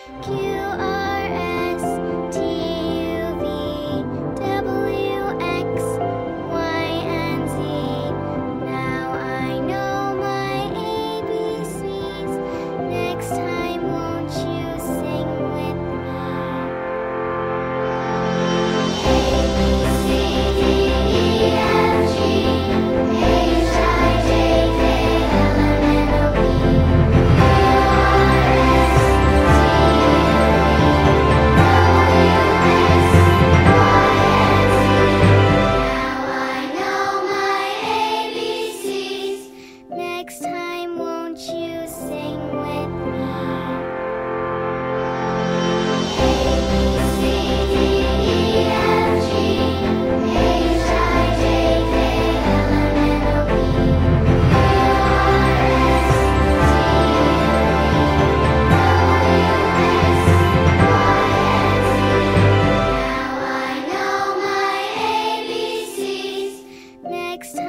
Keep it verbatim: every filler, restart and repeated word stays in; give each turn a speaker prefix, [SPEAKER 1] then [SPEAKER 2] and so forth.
[SPEAKER 1] Q R S T U V W X Y and Z. Now I know my A B Cs. Next time, won't you sing with me? A B C D E F G H I J K L M N O P Q R S Next time, won't you sing with me? A B C D E F G H I J K L M N O P Q R S T U V W X Y and Z. Now I know my A B Cs. Next time.